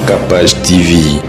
Capage TV.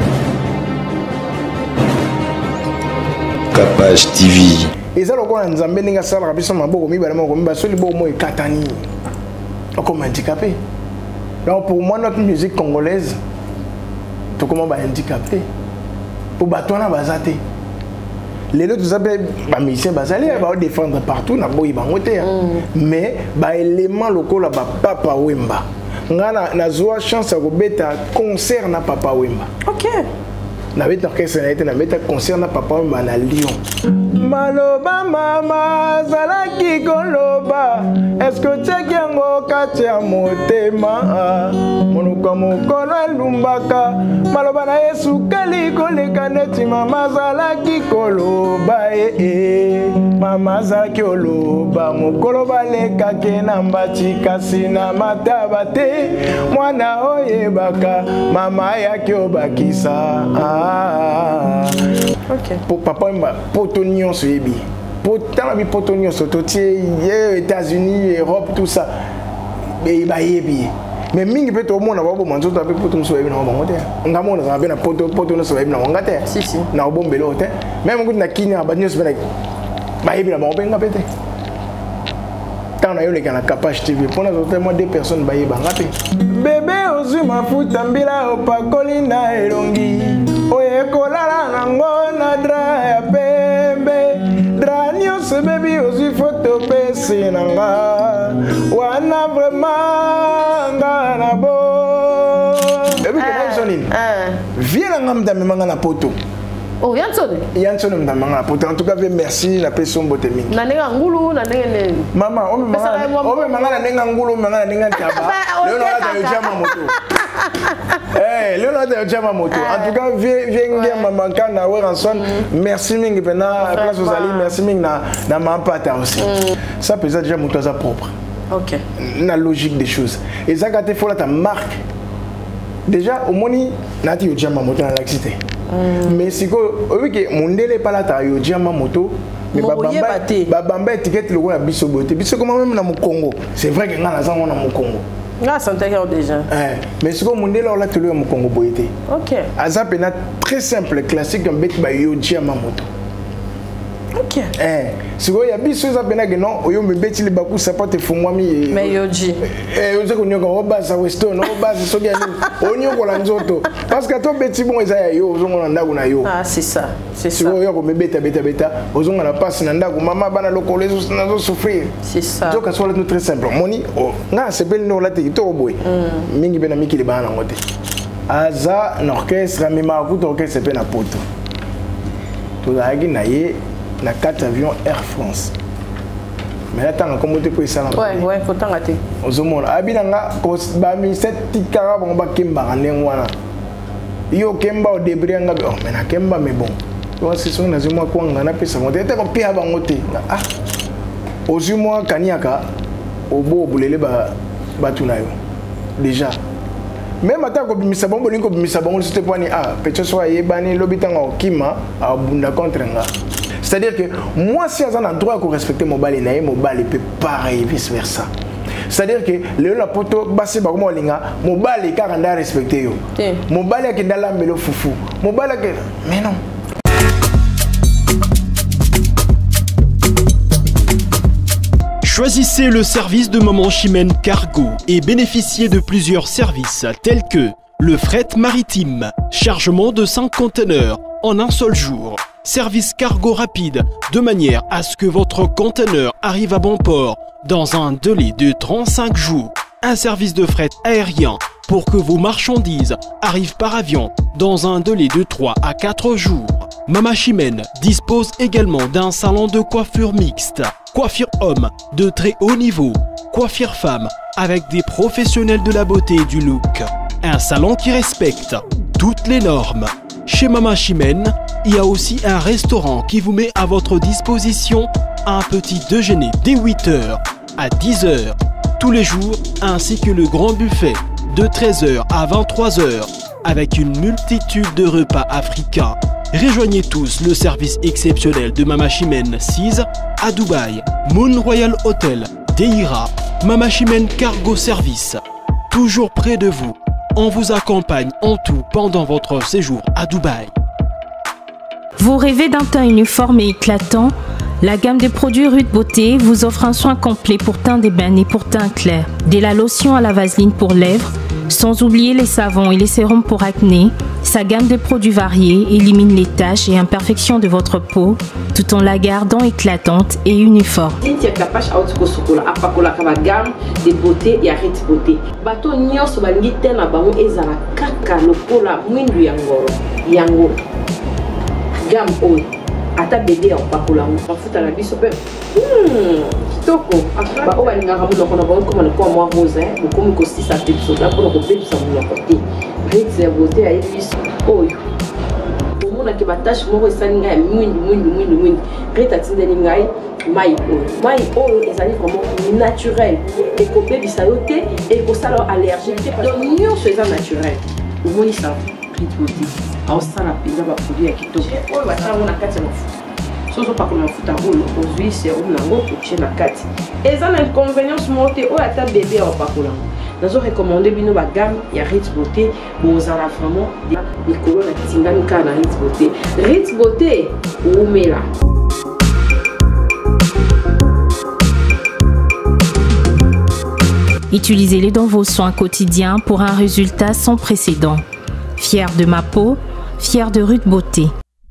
Capage TV. Et ça, le quoi, nous avons bien ça, la personne m'a beaucoup mis, bah, celui bon moi katani, comme handicapé. Donc pour moi, notre musique congolaise, tout comment bah handicapé. Pour battre on a basaté. Les autres vous appelez bah musicien basali, va défendre partout, na boy bangote. Mais bah élément locaux là bah Papa Wemba. Ngana na zoa chance à robeta concert na Papa Wemba. OK. Na beta orchestre na été na beta concert na Papa Wemba na Lyon. Maloba mama zalaki koloba est-ce que tu yango kati ya motema monuka mokolo elumbaka maloba na Yesu kali koleka neti mama zalaki koloba mama zalaki oloba mokolo baleka ke na mbati kasi na mataba te mwana oyebaka mama yaki obakisa OK. Pour Papa Wemba potonion sur Ebi. Pourtant la potonion sur États-Unis, Europe, tout ça. Mais il va Ebi. Mais mingi peut au monde avoir bon manzo avec potonion sur Ebi na bangote. Ngamo na bien na potonion sur Ebi na ngate. Si si. Na bombe l'autre. Même quand na Kenya ba news ba Ebi na bombe ngapete. Tant na yo le kana Capage TV pour na totalement deux personnes ba Ebi ngate. Bébé ozuma futa mbila opakoli na elongi. Oye kolala nango na dra ya pembe dra nyonso bebi ozwi foto pesi nanga wana vraiment nga na bo ebi kena sonini vie nanga mdamemanga na poto. Oh, Yansone. Yansone mdamanga poto. En tout cas, merci la personne bote mingi. Na nenga ngulu na nenga mama ome manga na nenga ngulu manga na nenga ntaba. Leo na hata yojama moto. Léonard Djama Moto. En tout cas, viens maman kana Weranson. Merci mingi pena place aux alliés. Merci mingi na mampata aussi. Ça peut être déjà moto ça propre. OK. La logique des choses. Et ça quand tu fais là ta marque. Déjà au moni nati yo Djama Moto na l'accident. Mais si ko oui que mondele pas là ta yo Djama Moto. Mais babamba étiquette le roi biso boté. Biso comment même na Congo. C'est vrai que ngana za na Congo. Là, c'est déjà. Mais ce que mon délai là, tu le as Congo boité. OK. Azap est très simple, classique, un bec by Yoji à ma moto. OK. Si vous avez besoin de non, vous me bêtez les bakus, ça porte fou moi mi. Mais Yoji. Vous avez qu'on base à Weston, on base sur Gani, on y a qu'on l'anzoto. Parce que toi bêtis bon ils aient yo, on en a ou na yo. Ah c'est ça, c'est ça. Si vous avez qu'on me bêta, vous on a pas nanda ou maman bana loko les autres n'a souffrir. C'est ça. Donc ça soit très simple. Moni, na c'est belle no la te to boy. Mingi bena miki le bana ngote. Aza l'orchestre mima ku orchestre c'est na poto. To la gi na ye na 4 avions Air France. Mais là, tant comme tu peux ça là. Ouais, faut t'en rater. Ozomona abinanga ko ba mi set tikara bon ba kemba ngwana. Yo kemba o debrianga oh mais na kemba mais bon. Toi c'est son nazimo ko ngana pesa ngote te ko pia ba ngote. Ah. Ozimo kaniaka obo bulele ba tunayo. Déjà. Même à ko bimisa bombo linko bimisa bombo c'était pas ni ah peut-être soit yebani lobitanga okima abunda contre nga. C'est-à-dire que moi, si j'ai un droit à respecter mon bal et mon bal peut pareil, vice-versa. C'est-à-dire que le poto, basse par moi, mon bal est car on a respecté. Mon bal est dans la mélo foufou. Mon bal est. Mais non. Choisissez le service de Maman Chimène Cargo et bénéficiez de plusieurs services tels que le fret maritime, chargement de 5 conteneurs en un seul jour, service cargo rapide de manière à ce que votre conteneur arrive à bon port dans un délai de 35 jours, un service de fret aérien pour que vos marchandises arrivent par avion dans un délai de 3 à 4 jours. Maman Chimène dispose également d'un salon de coiffure mixte, coiffure homme de très haut niveau, coiffure femme avec des professionnels de la beauté et du look. Un salon qui respecte toutes les normes. Chez Maman Chimène, il y a aussi un restaurant qui vous met à votre disposition un petit déjeuner dès 8h à 10h tous les jours, ainsi que le grand buffet de 13h à 23h avec une multitude de repas africains. Rejoignez tous le service exceptionnel de Maman Chimène 6 à Dubaï, Moon Royal Hotel, Deira, Maman Chimène Cargo Service, toujours près de vous, On vous accompagne en tout pendant votre séjour à Dubaï. Vous rêvez d'un teint uniforme et éclatant? La gamme de produits Rude Beauté vous offre un soin complet pour teint d'ébène et pour teint clair. De la lotion à la vaseline pour lèvres, sans oublier les savons et les sérums pour acné. Sa gamme de produits variés élimine les taches et imperfections de votre peau tout en la gardant éclatante et uniforme. Gamme de beauté et Rude Beauté. Bato nyonso balingi te na bango ezala kaka lokola mwindu yango. Gamme oyo ata bébé en pakola mafuta na biso pe kitoko ba o balinga ramu na bango comme le moi rose beaucoup ko 6 épisodes pour ko pepsa mu côté Rude Beauté a biso oyo omona ke batache moko esalinga mwindu Rude atindeli ngai mai oyo ezali vraiment naturel et ko bebisa yo te et ko sala allergique donc nyonso eza naturel omoni ça Rude Beauté au sala pizza ba produit ya kitoko oyo batango na kati ya mafuta soso pa kuna mafuta oyo ozwi serum nango kotie na kati eza na inconvénience mote oyo ata bébé au pakola nazo recommander bino ba gamme ya Rude Beauté bozala vraiment likolo na tingani ka na Rude Beauté Rude Beauté umela. Utilisez-les dans vos soins quotidiens pour un résultat sans précédent. Fier de ma peau, fier de Rude Beauté.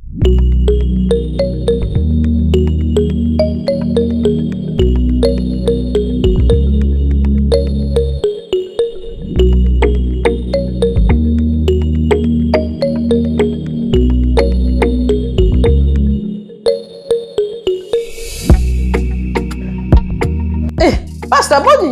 Pasta boni.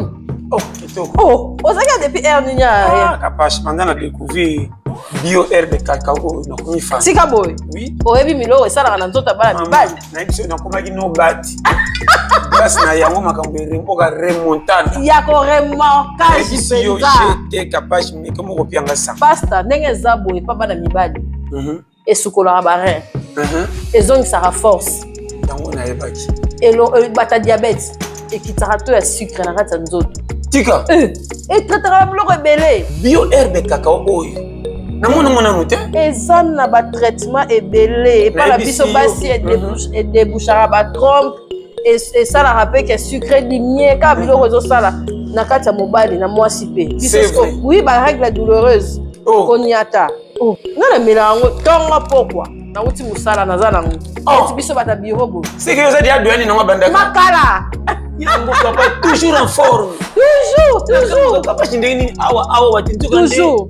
Oh, on s'est depuis Erninia. Ah, capable, pendant la découverte bio herbe de cacao, na komi fan. Sika boy. Oui. Oyebi milo esala na nzota bana mibali. Na biso na komaki no bati. Grâce na yango makambere mboka remontada. Ya ko remontage penza. Yo j'étais capable mais comme kopianga ça. Pasta ndenge za boy pa bana mibali. Et sukola barin. Ezong sara force. Yango na yebaki. Elo bata diabète et qui tarato ya sucre na kati nzoto. Tika. Et traitera bloko ebele. Bio herbe cacao oyo. Namona mona muté. Eza na ba traitement ebele et pas la biso basi et débouchera ba trompe et ça la rappelle que sucre diminué ka biloko zo sala na kati ya mobali na mwasi pe. Oui, ba règle douloureuse. Konyata. Oh, na melango tonga pourquoi? Na uti musala na zala ngo. Et biso bata birobo. C'est que vous avez douane na banda. Makala. Yango papa toujours en forme. Toujours. Papa chindeni awa watintuka toujours.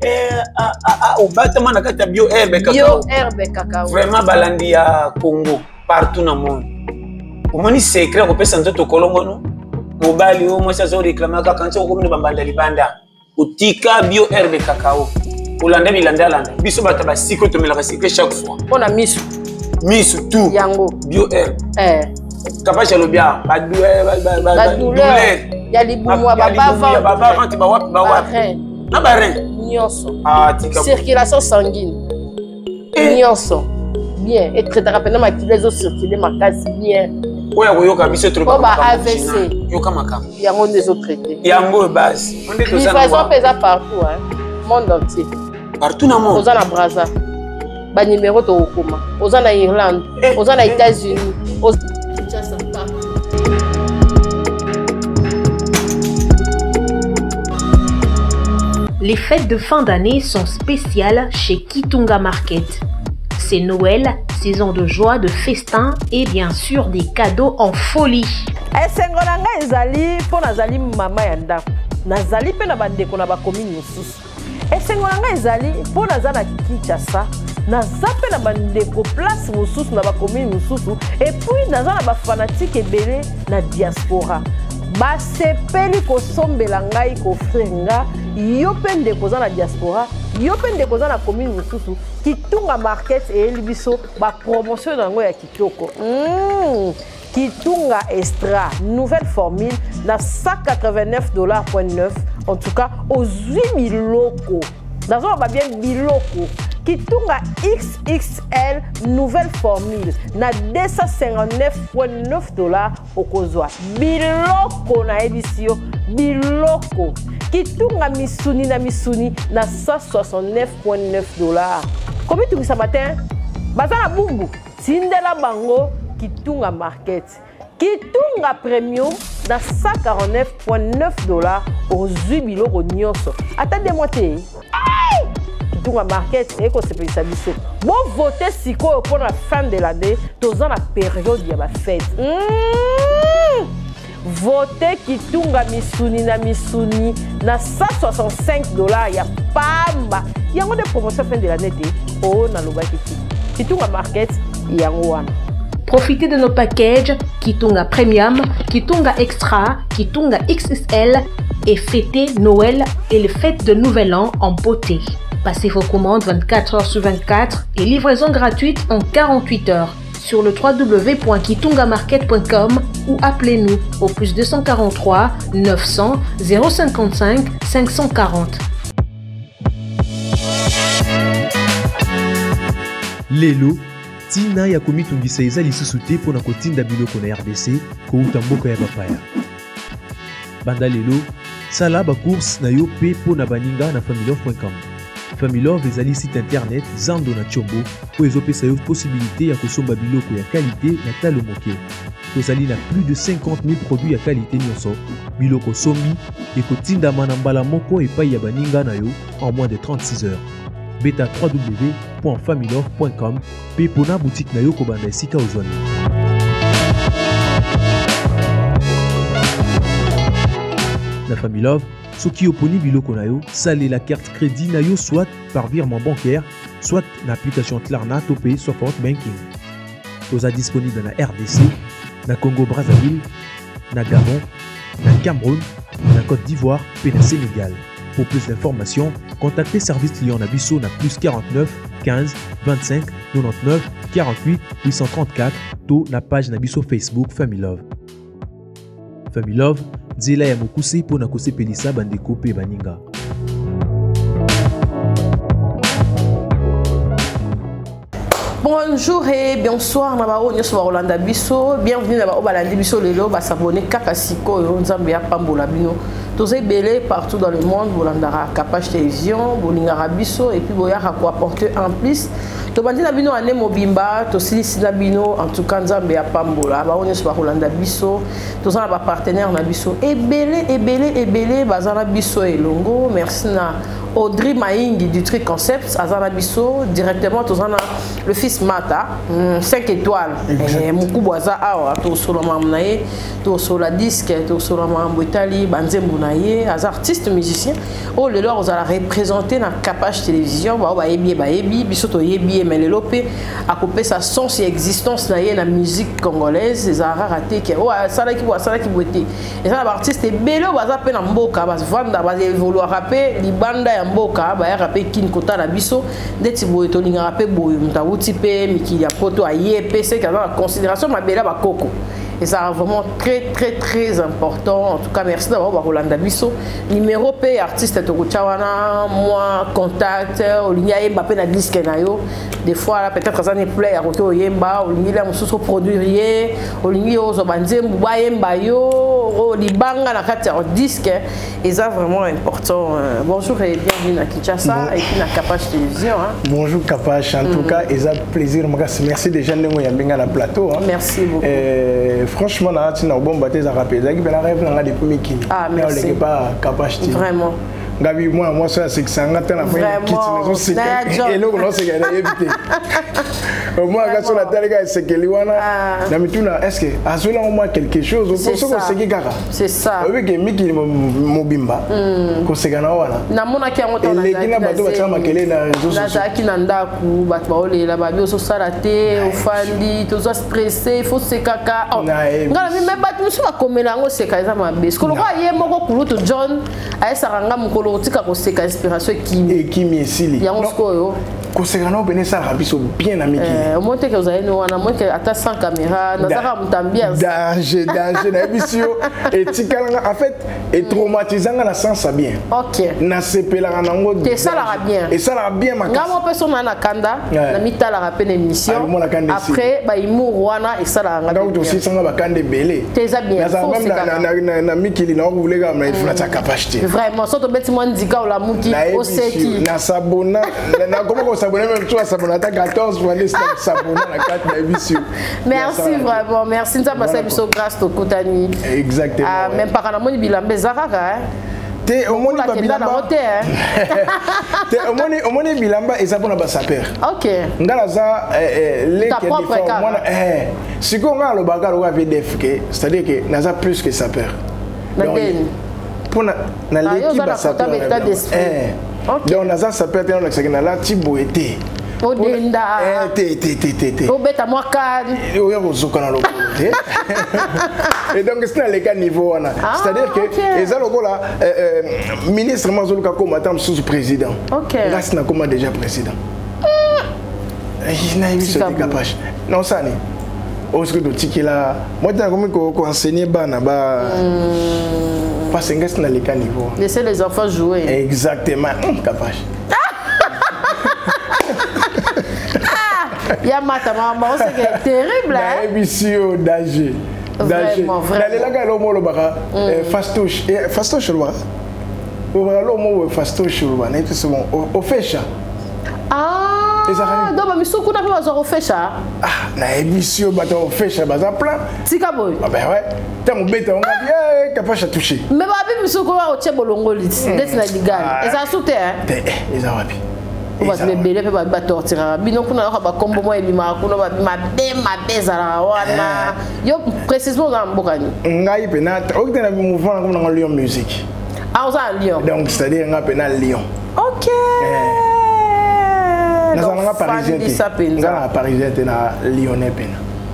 Au battement na kati ya bio herbe cacao. Bio herbe cacao. Vraiment balandi ya Congo partout dans le monde. Omoni secret ko pesa nzoto kolongo no. Mobali o mwasa zo réclamer ka kancha ko mini bambanda libanda. Utika bio herbe cacao. Olanda bilanda landa. Biso bata ba siko to melaka secret chaque fois. On a misu. Misu tout. Yango. Bio herbe. Capable de bien, ba douleur, ya libumwa baba vente ba wapi na ba rein nyonso tika circulation sanguine nyonso bien et très rapidement les os circuler makasi bien oya koyoka biso trop ba AVC yoka makam yango des autres traités yango base on est tous livraison pesa partout monde entier partout dans monde oza na Brazza ba numéro to okoma oza na Irlande oza na États-Unis Les fêtes de fin d'année sont spéciales chez Kitunga Market. C'est Noël, saison de joie, de festin et bien sûr des cadeaux en folie. Esengolanga ezali po nazali mama ya ndako. Nazali pe na bandeko na bakomini mosusu. Esengolanga ezali po nazala Kinshasa. Naza pe na bandeko place mosusu na bakomini mosusu et puis naza na bafanatique ebele na diaspora. Basepeli kosombela ngai kofrire nga yo pe ndeko za na diaspora yo pe ndeko za na commune mosusu Kitunga Market eyeli biso bapromotion nango ya kitoko. Kitunga Extra, nouvelle formule, na $189.9, en tout cas aux 8 000 locaux. Dans un bien biloko. Kitunga XXL, nouvelle formule, na $259.9 au Kozwa. Biloko na édition, biloko kitunga misuni na 169,9 $. Combien tu ça matin? Bazana bumbu, tindela bango kitunga market. Kitunga premium na 149,9 $. Aujourd'hui biloko nyonso. Attendez-moi te. Kitunga market et ko sepelisa biso. Bon voter siko pour la fin de l'année, dans la période ya ba fête. Voter Kitunga misuni na 165 $. Ya pamba. Yango de promotion fin de l'année te. Oh na loba Kitunga market yango wana. Profitez de nos packages Kitunga Premium, Kitunga Extra, Kitunga XXL et fêtez Noël et les fêtes de Nouvel An en beauté. Passez vos commandes 24 heures sur 24 et livraison gratuite en 48 heures sur le www.kitungamarket.com ou appelez-nous au plus 243 900 055 540. Lelo tina ya komitungisa eza lisusu te mpona kotinda biloko na RDC kouta mboka ya bapaya. Banda lelo sala bacourse na yo mpe mpona baninga na familove.com. Familove ezali site internet zando na tshombo po ezopesa yo possibilité ya kosomba biloko ya qualité na talo moke. Tozali na plus de 50 000 produits ya qualité nyonso. Biloko sombi ekotindama na mbala moko epai ya baninga na yo en moins de 36 heures. Beta www.familove.com pe pona boutique na yo kobanda esika ozwani. Na Familove, soki oponi biloko na yo, sale la carte crédit na yo soit par virement bancaire, soit na application Klarna to pay support banking. Toza disponible na RDC, na Congo Brazzaville, na Gabon, na Cameroun, na Côte d'Ivoire et na Sénégal. Pour plus d'informations, contactez service client Nabiso na plus 49 15 25 99 48 834 to na page Nabiso Facebook Familove. Familove, nzela ya mokuse po na kosepelisa bandeko pe baninga. Bonjour et bonsoir na ba onyo so Rolanda biso, bienvenue na ba obalandi biso lelo ba s'abonner kaka siko yo nzambe ya pambola bino. Tosé belé partout dans le monde, Bolandara Kapage Télévision, Bolingara Bisso et puis Boyara quoi apporter en plus. Tobandi na bino ane mobimba, tosili na bino en tout cas nzambe ya pambola, ba onyo so Rolanda biso, tozana ba partenaire na biso et belé bazana biso elongo. Merci na Audrey Maingi du Tri Concepts, Azana Bisso, directement tozana le fils Mata, 5 étoiles. Et Mukuboza awa, to solo mamnaye, to solo disque, to solo mambo Italie, banzembu naye, az artiste musicien. Oh le lor ozala représenter na Kapage Télévision, ba ebi, biso to yebi mais le lopé a coupé sa sens et existence naye na musique congolaise, les ara raté que oh ça là qui boité. Et ça l'artiste est bello baza pe na mboka, bas vanda, bas évoluer rapper, libanda ya mboka ba ya rapper kin kota na biso ndeti boye to linga rapper boye mutawuti pe mikili ya poto ayepe c'est que dans la considération mabela ba koko. Et ça vraiment très important. En tout cas, merci d'avoir Rolanda Bisso. Numéro P, artiste Tokuchawana, moi, contact, Olinia Mbappé na disque nayo. Des fois, peut-être ça n'est play à côté Oyemba, Olinia Moussou produire, Olinia Ozobanze Mbaye yo, Libanga na kati en disque. Et ça vraiment important. Bonjour et bienvenue à Kinshasa et puis à Kapage Télévision. Bonjour Kapage, en tout cas, et ça plaisir. Merci déjà de nous y à la plateau. Merci beaucoup. Franchement, là, tu n'as pas de rappel. Ah, merci. Pas Kapage. Vraiment. Gabi, moi, ça, c'est que ça a été la fin. Et nous, on s'est évité. Moi, quand on a télé, c'est que Liwana, est-ce que Azula au moins quelque chose? C'est ça. Oui, que Miki Mobimba, qu'on s'est gagné. Namona qui a monté les Guinéens, Nazaki Nandaku, Batbaole, la Babio, Sosalate, Ofandi, tout ça stressé, il faut se caca. Mais Batmu, je vais comme là, on s'est cassé ma bête. Quand on voit hier, mon couloir, John, à Saranga, mon couloir, tu as inspiration qui est Sili. Kosekana obene ça rabiso bien amiki. Au moins que vous avez nous on moins que à 100 caméras, dans ça mutambia. Danger na bisio et tikalanga en fait et traumatisant na sens bien. OK. Na sepela na ngo. Et ça la bien. Et ça la bien ma. Ngamo personne na kanda, na mitala rapene émission. Après ba imu wana et ça la nga. Donc aussi sanga ba kande belé. C'est ça bien. Na mikili na ngule ga na ifuna ta capacité. Vraiment, surtout beti moi ndika ou la muki au seti. Na sabona na comment s'abonner même toi s'abonner à 14 fois les s'abonner à 4 émissions. Merci vraiment, merci ça passer biso grâce to Kotani. Exactement. Même pas kana moni bilambe zakaka hein. Te omoni bilamba. Te omoni bilamba ezapona ba saper. OK. Ngala za les qui moi si ko ngalo bagalo wa VDF que c'est-à-dire que naza plus que saper. Pour na l'équipe ba saper. Donc naza saper te on a la tiboete. Odenda. Obeta mwaka. Oya kozoka na lokolo te. Et donc c'est dans les cas niveau on a. C'est-à-dire que les alokola ministre Mazoluka comme attend sous président. OK. Là c'est comme déjà président. Il n'a eu ce capable. Non ça ni. Osque do tikila. Moi t'as comme ko enseigner bana ba parce que c'est dans les cas niveau. Laissez les enfants jouer. Exactement. Capable. Yamata maman, c'est terrible hein. Émission danger. Vraiment, vraiment. D'aller là galo molo baka fastoche fastoche lwa. O baka lo mo fastoche lwa na tout bon au fecha. Ah. Donc misuku na pas au fecha. Ah, na émission bato au fecha baza plan. Tika boy. Ah ben ouais. Tant bête on a dit capable à toucher. Mais ba misuku wa o chebolongo lit. Ndeti na ligal. Et ça soute hein. Et ça wapi. On va se belé pe ba tortira bino kuna ba kombo mo elima kuna ba mabe zara wana yo précisément dans mbokani ngai pe na okutana mouvement comme dans Lyon musique ah ça Lyon donc c'est-à-dire ngai pe na Lyon. OK na zanga parisien na parisien na lyonnais pe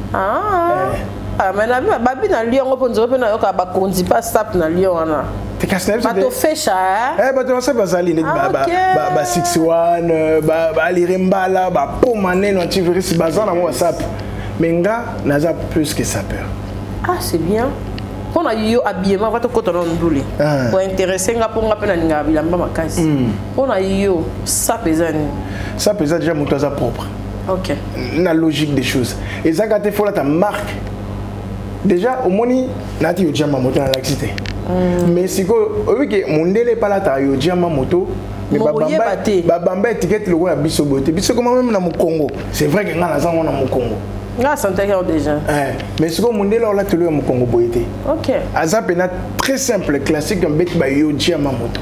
na mais na babi na Lyon ko nzo pe na yo ka ba konzi pas sap na Lyon wana. Bato fecha bato ça bazali ba 61 ba lirembala ba pomane no antivirus bazana mo WhatsApp menga naza plus que sapeur. Ah c'est bien. On a eu habillement va te kotono nduli. Pour intéresser nga pour nga pena nga bilamba makasi. On a eu ça pesani. Ça pesa déjà mon toza propre. OK. La logique des choses. Et ça quand tu faut la ta marque. Déjà au moni nati yo jama moto na l'accident. Mais si oui que mondele pas la taille diamant moto mais babamba étiquette le roi biso boté biso comme même dans mon Congo c'est vrai que ngala zango na mon Congo nga santé déjà mais si comme mondele là te le mon Congo boité. OK azapena très simple classique un bec ba yo diamant moto.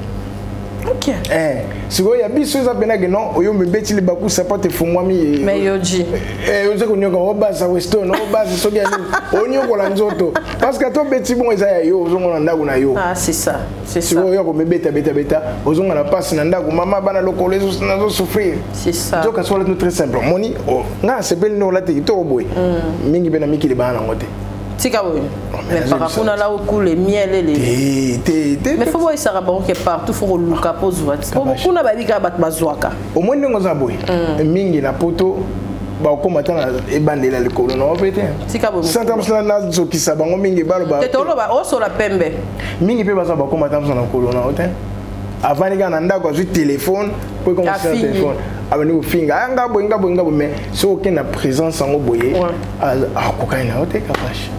OK si vous ya biso azapena que non oyo me beti le baku sapate fumwa mi mais yoji ozo ko nyoka obaza western obaza soki ani onyo ko la nzoto parce que to beti bon eza yo ozo ngona ndaku na yo. Ah c'est ça si vous yo ko me beta ozo ngona passe na ndaku mama bana lokolo ezo nazo souffrir c'est ça donc ça c'est très simple moni nga sepel no la te to boy mingi bena miki le bana ngote tika boy mais par rapport à là où coule miel et les mais faut voir ça rabon que partout faut luka pose voiture beaucoup na babika bat bazwaka au moins ngo za boy mingi na poto ba ko matana e bandela le kolo na opete tika boy santam na zokisa bango mingi balo ba te tolo ba o so la pembe mingi pe baza ba ko matana na kolo na hotel avant les gars na ndako zu téléphone pour commencer le téléphone abani ko finga ngabo mais so aucun na présence en boye a kokaina hotel kapash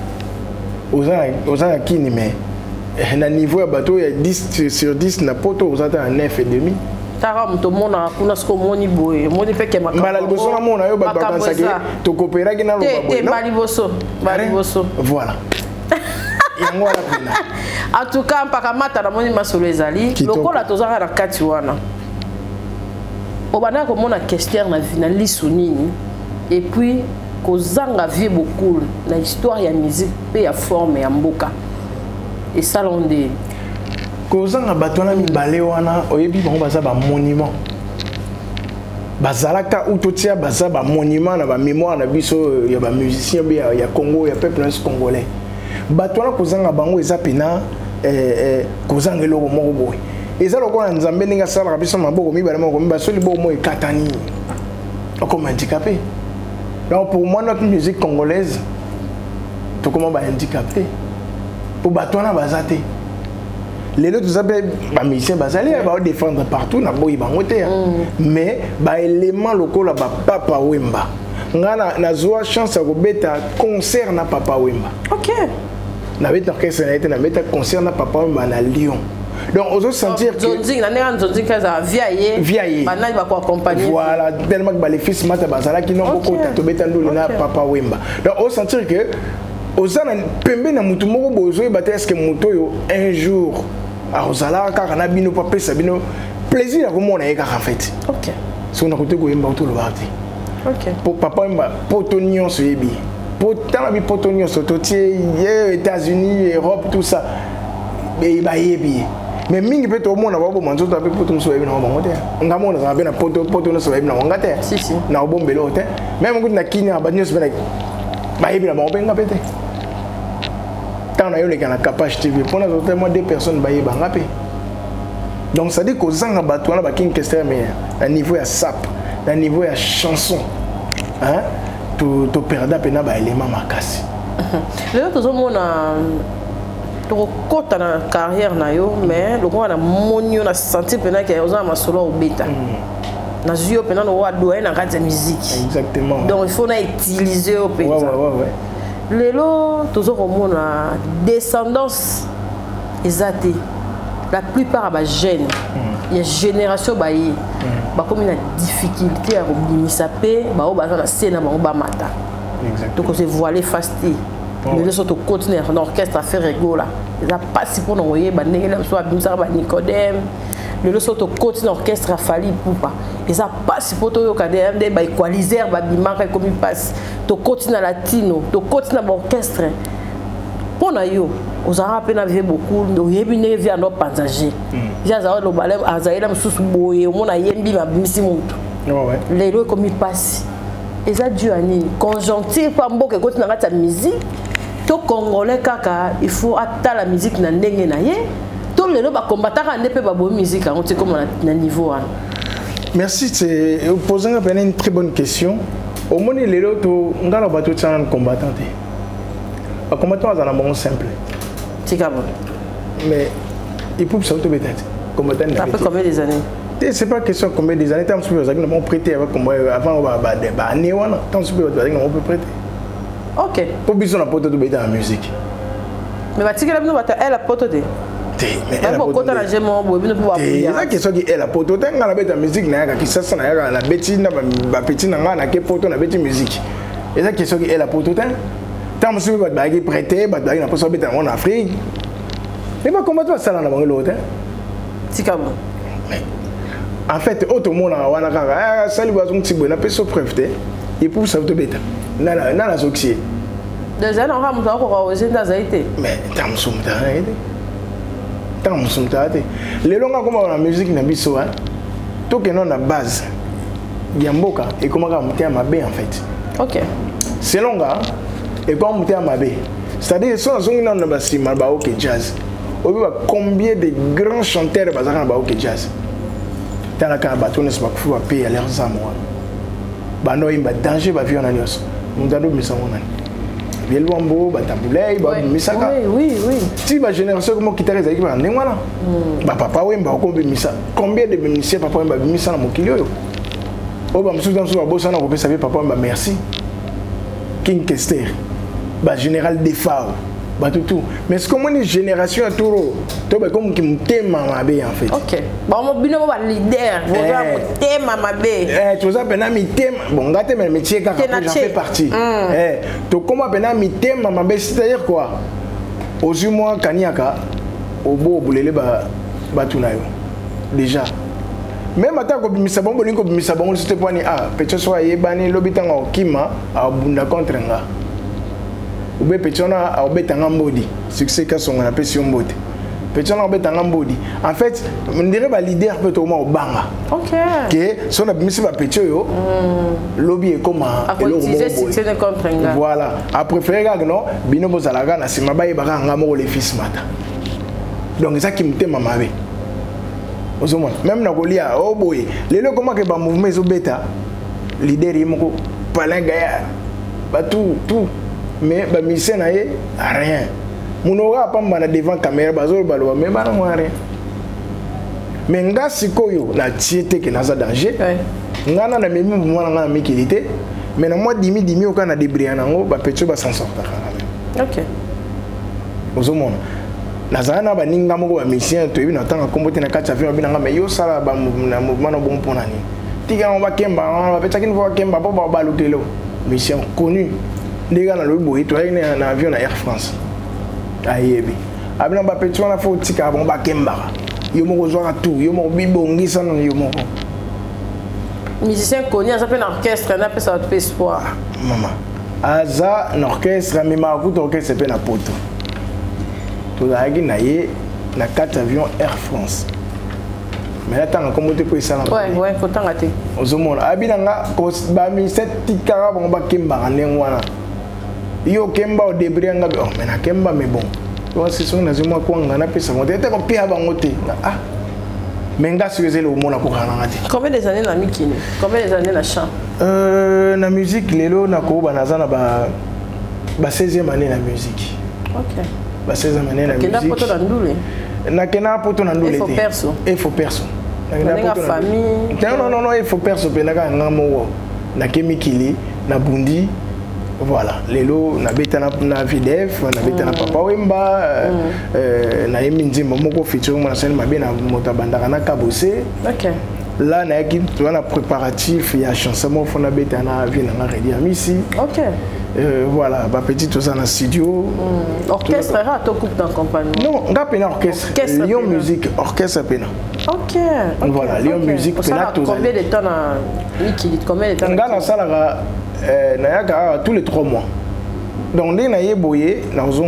aux kini mais na niveau ya bateau ya 10 sur 10 na poto aux à 9 et demi tara mto mona kuna sko moni boye moni peke makamba mbala liboso na mona yo ba bansaki to kopera ki na lo ba boye baliboso voilà yango la pena en tout cas mpaka mata na moni masolo ezali lokola tozanga na kati wana obana ko mona question na vie na liso nini et puis kozanga vie beaucoup la histoire ya musique pe ya forme ya mboka et ça l'onde kozanga bato na mibale wana oyebi bango baza ba monument bazalaka utotia baza ba monument na ba mémoire na biso ya ba musicien be ya Congo ya peuple congolais bato na kozanga bango eza pena kozanga eloko moko boy eza lokola nzambe ndenge asalaka biso maboko mibale moko basoli bo mo ekatani comme handicapé. Donc pour moi notre musique congolaise tout comment ba handicapé pour batona bazate les autres appellent ba musiciens bazali ba défendre partout na boyi bango te mais ba élément lokola ba Papa Wemba ngana na zoa chance ko beta concert na Papa Wemba. OK. Na beta orchestre na été na beta concert na Papa Wemba na Lyon. Donc on peut sentir que Zonzing na Zonzing kaza vieille banal va ko accompagner. Voilà, tellement que les fils mata bazala qui n'ont beaucoup to beta ndolo na Papa Wemba. Donc on sentir que ozana pembe na mutu moko bozo ba est-ce que muto yo un jour a ozala ka na bino papa sabino plaisir ko mona eka en fait. OK. Si on a côté ko yemba to lo bati. OK. Pour Papa Wemba potonion so yebi. Pourtant bi potonion so to tie États-Unis, Europe tout ça. Mais ba yebi. Mais mingi peut au monde avoir bon manzo avec poto so yebi na bango te. Ngamo na ba na poto no so yebi na wanga te. Si si. Na obombelo te. Même ko na kinya ba nyos ba ba yebi na bango benga pete. Tant na yo les gars na Capage TV pour nous tellement deux personnes ba yebi ngapé. Donc ça dit qu'aux zanga bato na ba king question mais à niveau ya sap, à niveau ya chanson. Hein? To perda pena ba élément makasi. Le autre zomona to kota na carrière na yo mais le na monio na sentir pena que oza ma solo obeta. Na zio pena no wa doer na kati musique. Exactement. Donc il faut na utiliser au pays. Ouais. Lelo toujours mona descendance ezate. La plupart ba jeunes. Il y a génération ba yi. Ba comme une difficulté à obimisa pe ba o ba na scène ba o ba mata. Exactement. Donc on se voilé fasté. Les autres sont au continuer dans l'orchestre à faire rigoler. Ils ont passé pour nous voyer ba ndenge na so abimisa ba Nicodème. Les autres sont au continuer l'orchestre à Fali Poupa. Ils ont passé pour to yo kadem de ba equaliser ba bimaka comme il passe. To continuer latino, to continuer l'orchestre. Pour na yo, aux arabes peine avait beaucoup de yebine via nos passagers. J'ai ça le balai azaïla msusu boye, on a yembi ma bimisi mutu. Ouais. Les lois comme il passe. Et ça dû à ni conjonctif pas mbo que continue na ta musique. To congolais kaka, il faut atta la musique na ndenge na ye. To les lois ba combattre en épée ba bo musique on sait comme na niveau. Merci, c'est vous posez une très bonne question. Au moins les lois to ngala ba to tsana combattant. Un combattant est un bon simple. Mais il peut se retrouver peut-être. Combattant. Ça fait combien des années? C'est pas question combien des années. Tant que nous avons prêté avant on va année ou tant que on peut prêter. Ok. Pour besoin de porter de la musique. Mais va tirer nous elle a porté. Mais elle a porté la gemme bon bien pouvoir. C'est ça question qui elle a porté quand la bête musique na qui ça na la bête na ba petit na na ke porter la bête musique. Et ça question qui elle a porté. Tant que vous avez prêté, vous avez prêté en Afrique. Mais comment tu vas ça dans l'autre? En fait, tout le monde a salut, vous avez un petit peu de preuve. Et pour ça, vous avez un associé. Déjà, on a encore aux États-Unis. Mais tant que les longs comme la musique n'a pas tout que non à base. Yamboka et comment on tient ma baie en fait. Ok. C'est long, et quand on à ma baie, c'est-à-dire que si on a un jazz, on voit combien de grands chanteurs ont jazz. Dans la carabaton, on va payer à leurs amours. Bano imba danger ba viona nyos. Mundando misangona. Bielwambo ba tabulei ba misaka. Oui. Si ba génération comme kitare za kiba ndengwana. Ba Papa Wemba ko misa. Combien de musiciens Papa Wemba misa na mokili oyo? O ba msusu msusu ba bosa na ko pesa Papa Wemba merci. King Kester, bah général Defao, bah tout. Mais c'est comme une génération à Touro, toi bah comme qui me t'aime ma bé en fait. Ok. Bah on bino ba leader, vous t'aime ma bé. Tu vois ben mi t'aime, bon gâté mais métier car j'en fais partie. Tu comment ben mi t'aime ma bé c'est-à-dire quoi? Aux yeux moi kaniaka, au beau boulele bah tout nayo. Déjà. Même attends que misa bongo linko misa bongo c'était pas ni petit soit yebani lobitanga okima a bunda contre nga ube petona a obetanga mbodi succès ka songa na pesi mbodi petona obetanga mbodi en fait on dirait ba leader peut au moins obanga OK que son abimisi ba petit yo lobby e comme utiliser succès contre nga voilà a préférer ga non bino bozalaga na sima ba yebaka nga mo le fils mata donc ça qui me t'aime mabe Même dans le oh boy, les gens comment que le mouvement est bêta, leader est moko, palin gaillard, bah tout, mais bah mission n'aille rien. Mon aura pas mal devant caméra, bazol balo, mais bah non rien. Mais nga sikoyo na tiete que naza danger, nga na même mouvement nga na mikilité, mais na moi dimi au kana débrouiller nango, bah petit bah s'en sortir. Ok. Ozomona. Nazana ba ninga moko ba mission to ebina tanga kombote na kati avion bina mais yo sala ba mouvement no bon pona ni tiga on ba kemba on ba petaki no kemba bo ba lutelo mission connue ndega na lo boyi to na avion na Air France ayebi abina ba petit wana fo tika bon ba kemba yo moko zo tout yo moko bibongisa no yo moko musicien connu ça fait un orchestre na pesa autre espoir mama aza un orchestre mais ma coup orchestre pe na poto. Tout a na 4 avions Air France. Mais là, tant que tu peux ça. Ouais, faut t'en rater. Ozomona, abinanga, bami 7 tikara bon ba kemba wana. Yo kemba au débris nga oh mais na kemba mais bon. Toi c'est son nazima ko ngana pesa mo tete ko pia bangote. Ah. Mais nga sueze le mona ko kana ngati. Combien des années na mikini? Combien des années na chant? Na musique lelo na ko banazana ba 16e année na musique. OK. Ba 16 années la musique. Na kena poto na ndule. Il faut perso. Na famille. Non, il faut perso pe na ka ngamo. Na kemikili, na bundi. Voilà, lelo na beta na videf, na beta na papa wemba, na eminzimba moko featuring na scène mabe na motabandaka na kabose. OK. Là na ki tu na préparatif ya chanson mo fona beta na vie na ready amisi. OK. Voilà, ma petite aux en studio. Orchestre, à ton couple d'accompagnement. Non, on a pas orchestre. Lyon Musique, orchestre pena. Ok. Voilà, Lyon Musique pena. Combien de temps combien de temps? On a la salle tous les 3 mois. Donc, les naïe boyé,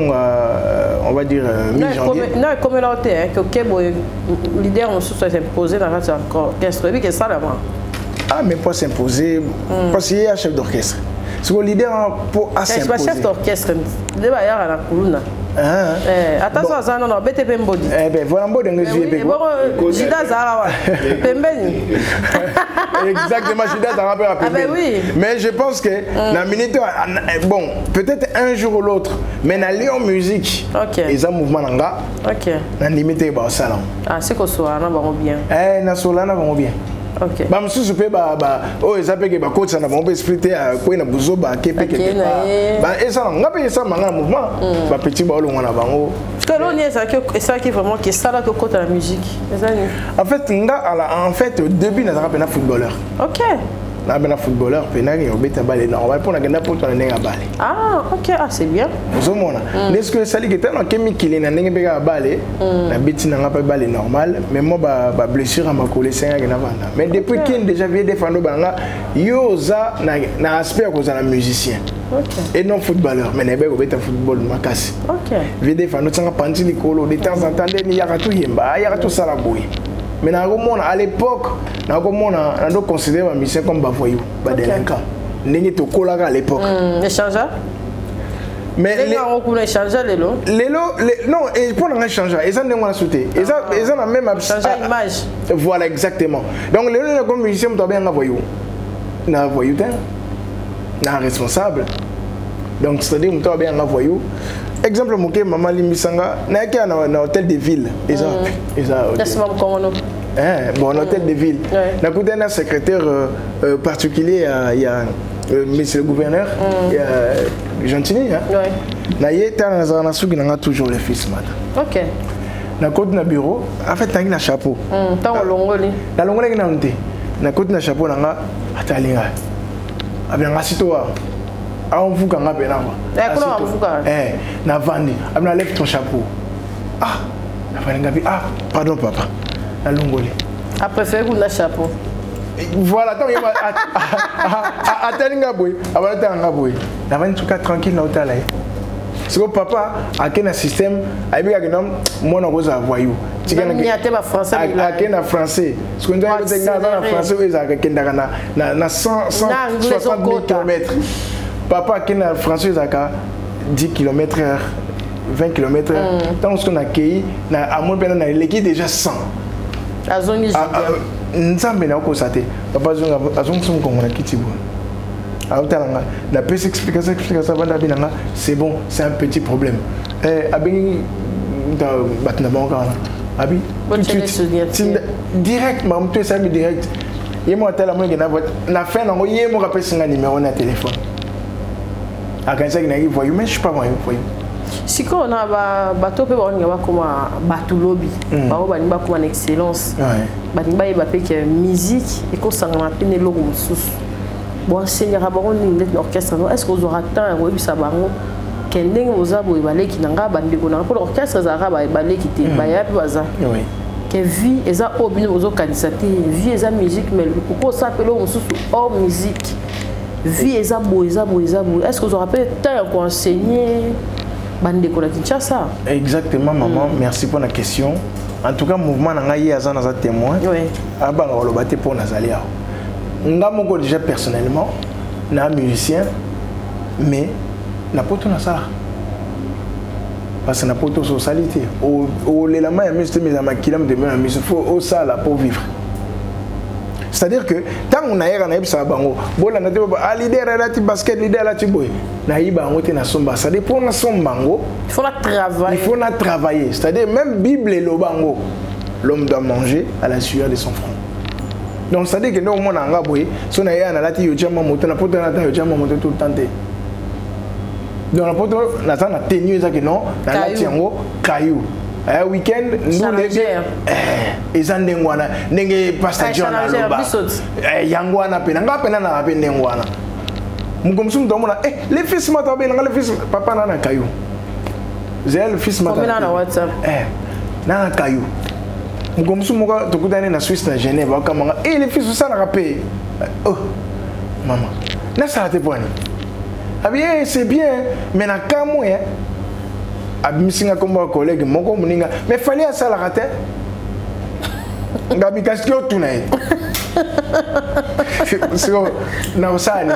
on va dire mi-janvier. Non, comme l'autre, que leader on se soit imposé dans l'orchestre. Oui, que ça là-bas. Ah, mais pas s'imposer, parce qu'il y a un chef d'orchestre. C'est le leader pour s'imposer. Je suis chef d'orchestre. Je vais aller à la colonne. Attention à ça, non, BTP Mbodi. Eh bien, voilà, Mbodi, Jida Zara. Pembeni. Exactement, Jida Zara peut appeler. Ah ben oui. Mais je pense que la minute, bon, peut-être un jour ou l'autre, mais dans Lyon Musique, ils ont un mouvement là. Ok. Dans limité, au salon. Ah, c'est quoi ça, on va bien. Eh, na solana va bien. Ok. Bah, monsieur, je peux oh, ils appellent que coach, ça n'a pas expliqué à quoi il a besoin de bah, et ça, on a payé ça, maintenant, mouvement. Bah, petit ballon, on a bango. Parce que l'on est ça qui est vraiment qui est ça là que côté la musique. En fait, au début, on a un footballeur. Ok. On a un footballeur, puis on a un balle normal pour la pour ton nez à balle. Ah, ok, ah, c'est bien. Est-ce que ça dit que tu as un chimique qui est à balle, la bête n'a pas balle normal, mais moi, ma blessure à ma collée, c'est un mais depuis qu'il déjà vient défendre, yoza n'a aspect à cause de la musicien. Et non footballeur, mais n'est pas football, ma casse. Ok. Vient défendre, tu as panti les colos, de temps en temps, il y a tout yemba, il y a tout ça la bouille. Mais à l'époque, on a considéré ma mission comme bavoyou, délinquant. N'est pas au à l'époque. Échangeur. Mais les gens ont échangé les lots. Non, et pour un échangeur, ils ont un sauté. Ils ont même changé l'image. Voilà, exactement. Donc, les gens comme musicien, tu as bien un voyou. Un voyou, un responsable. Donc, c'est-à-dire que tu as bien un voyou. Exemple, maman Limisanga, n'a qu'un hôtel de ville. Bon, hôtel de ville. N'a un secrétaire particulier, il y a monsieur le gouverneur, il y a Gentini. Il y a toujours le fils. Ok. Dans le bureau, en fait, il y a un chapeau. Dans le longoli. Dans le longoli, il y a un chapeau. Il y a un chapeau. On vous gagne bien na vandi abna lève ton chapeau ah pardon papa na longoli après faire vous na chapeau voilà tant attends boy abana boy na vandi tout cas tranquille na hôtel là c'est que papa a quel système a bien que non moi on va voyou tu connais pas français a quel français ce qu'on doit dire dans français ils a quel na 160 km. Papa qui est français à 10 km/h, 20 km/h. Tant qu'on a accueilli, à mon père, on a déjà 100. azongi nzambe na ko sate papa zonga azongi son kongo na kitibu aotalanga la petite explication banda binanga c'est bon, c'est un petit problème abi dans batna banka abi direct mam tu ça direct yemo tala mo ngena na fin na yemo rappel singa numéro na téléphone akanisa kinaki voyou mais je suis pas voyou siko on a bato pe on ngaba koma batulobi bao bani ba koma excellence bani ba yeba pe que musique et ko sangana pe ne logo mususu bon seigneur abon ni net orchestre est-ce que vous aurez temps oui ça bango kendeng ozabo ibaleki nanga bandeko na pour orchestre za ba ibaleki te ba ya pe baza oui que vie eza obino ozo kanisate vie eza musique mais pourquoi ça pe logo mususu hors musique vie eza bo est-ce que vous aurez pas temps pour enseigner bandeko na Kinshasa? Exactement maman, merci pour la question. En tout cas mouvement na ngai azana za témoin. Oui. Abanga olobate pour nazalia. Nga moko déjà personnellement na musicien mais na poto na ça. Parce que na poto socialité au lelama ya musique mais ma kilam de même musique faut au ça là pour vivre. C'est-à-dire que tant on a eu un épisode bango, bon la nature a leader relati basket leader relati boy, na iba ngote na somba. Ça dépend na sombango. Il faut la travailler. Il faut la travailler. C'est-à-dire même Bible et le bango, l'homme doit manger à la sueur de son front. Donc c'est-à-dire que nous on a un boy, si on a eu un relati yojama moto na poto na yojama moto tout le temps. Donc la poto na ta na tenue ça que non, na lati yango caillou. Un week-end, nous les ils ont des guana, n'engagez pas ça John Aloba. Yangwana penanga penana abe n'engwana. Mugomsum domona, les fils matabe n'anga les fils papa nana caillou. J'ai le fils matabe. Comment na WhatsApp? Nana caillou. Mugomsum moka tokudane na Suisse na Genève akamanga. Les fils ça na rapé. Oh maman, na ça te point. Ah bien c'est bien, mais na kamou hein. Abimisinga comme un collègue moko muninga mais fallait à ça la rater ngabi kaski otunai sio na usani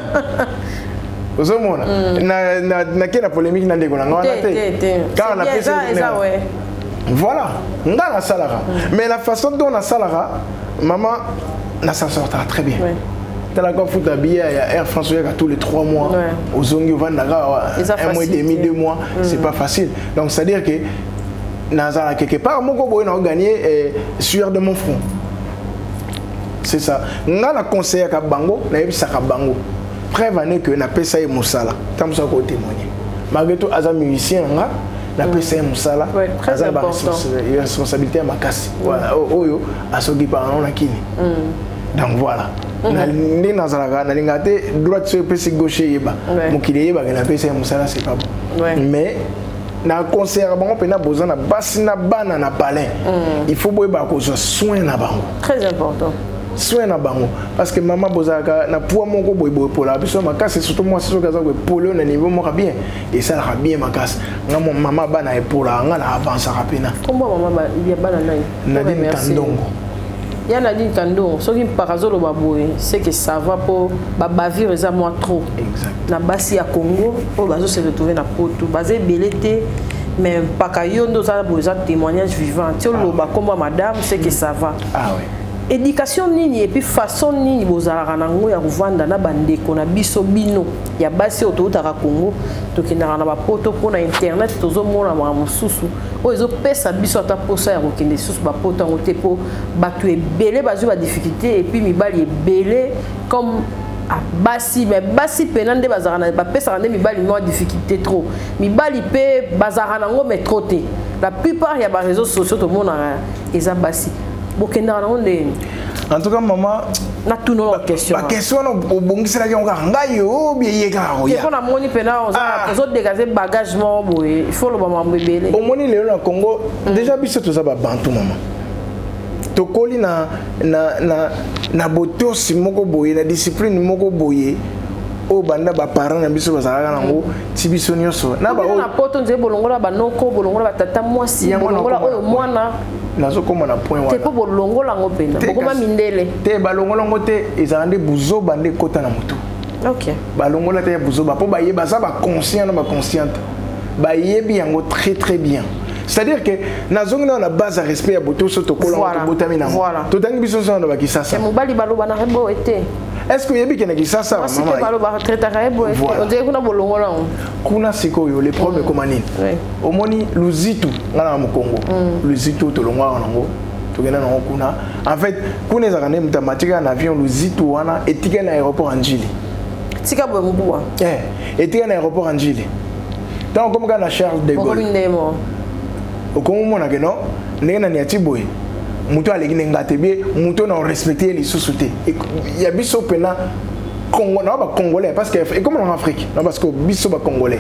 uzomona na kena polémique na ndeko na ngwana te car la pesa voilà ngana salara mais la façon dont on a salara maman na s'en sortira très bien. La foot habillé à Air France tous les 3 mois, aux Zongi Vandaga, 1 mois et demi, 2 mois, c'est pas facile. Donc c'est-à-dire que Nazara quelque part, mon gobo a gagné sueur de mon front. C'est ça. On a conseillé à Bango, on a eu ça à Bango. Prévenez que na pesa et Moussala. Comme ça qu'on témoigne. Malgré tout, as un musicien, la pesa et Moussala, as une responsabilité à ma casse. Voilà. Oyo, à ce qui parle, on a kini. Donc voilà. Ni nazalaka na lingate droite sur pesi gauche yeba mokili yeba na pesi musala c'est pas bon mais na concert bango pena besoin na basi na bana na palais il faut boyeba ko soin na bango très important soin na bango parce que maman bozaka na poids moko boyebo pour la biso makasi surtout moi c'est kaza ko polo na niveau moko bien et ça la bien makasi nga maman bana e pour la nga na avance rapina comment maman il y a bana nai Nadine Kandongo. Il y a Nadine Kandongo, ce qui par exemple c'est que ça va pour bavir les amours trop. Exact. Na basi à Congo, pour bazo se retrouver na poto, basé belete, mais pas kayondo ça besoin témoignage vivant. Tu loba comme madame, c'est que ça va. Ah oui. Éducation nini et puis façon nini bozala nango ya kovanda na bandeko na biso bino ya basi autouta ka Congo tokendaka na bapoto mpona internet tozomona mwa mosusu oyo ezopesa biso ata posa ya kokende susu bapoto yango te mpo bato ebele bazwi badifficulté et puis mibali ebele comme basi mais basi pena nde bazalaka bapesaka nde mibali mwa difficulté trop mibali mpe bazalaka nango mais trop te la plupart ya baréseaux sociaux tomonaka eza basi. En tout cas, maman, na tout nos questions. La question au bon c'est la question ngayo bien karo ya. On a moni pena aux autres dégager bagage mo boy. Il faut le maman bébé. Au moni le na Congo déjà biso tout ça ba bantu maman. Tokoli na botosi moko boye na discipline moko boye. O banda ba parents na biso bazalaka nango ti biso nyonso na ba na poto nze bolongola ba noko bolongola ba tata mwasi bolongola oyo mwana nazo koma na point wana te po bolongola ngo pena bokoma mindele te balongola ngo te ezande buzo bande kota na mutu. OK balongola te buzo ba po ba yeba ça ba conscient na ba consciente ba yebi yango très très bien c'est-à-dire que nazongi na base à respect à boto soto kola to botamina to tangi biso so na bakisasa mobali baloba na rebo ete est-ce que yebi kena kisasa maman c'est baloba retraite rebo ete on dirait kuna bolongola kuna sikoyo les problèmes comme nini omoni luzitu ngana mu Congo luzitu to longwa nango to gena na kuna en fait kuna za kana mtamatika na avion luzitu wana etika na aéroport Anjili tika bo mbuwa etika na aéroport Anjili donc comme kana Charles de Gaulle okomona ke no ndena ni atiboy muto aleki ngate bien muto na respecter les sous-soutés ya biso pena Congo na ba congolais parce que et comme en Afrique non parce que biso ba congolais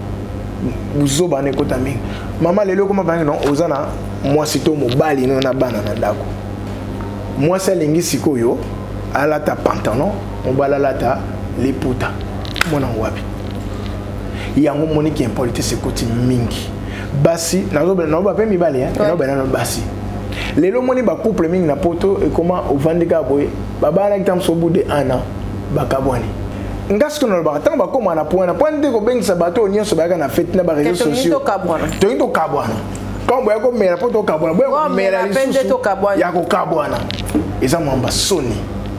buzo ba ne kota mingi mama lelo koma ba non ozana moi sito mobali no na bana na ndako moi ça lingi sikoyo alata pantalon mobala lata liputa mona wapi yango moni ki impolite se koti mingi basi nazo ba pe mibale no ba na basi lelo moni ba couple mingi na poto et comment ovandika boy baba na kitam so bout de ana bakabwani ngasko no ba tanga ba koma na point de ko bengisa bato nyonso ba na fête na ba réseaux sociaux to kabwana quand boy ko mera poto kabwana boy ko mera ya ko kabwana eza mwamba soni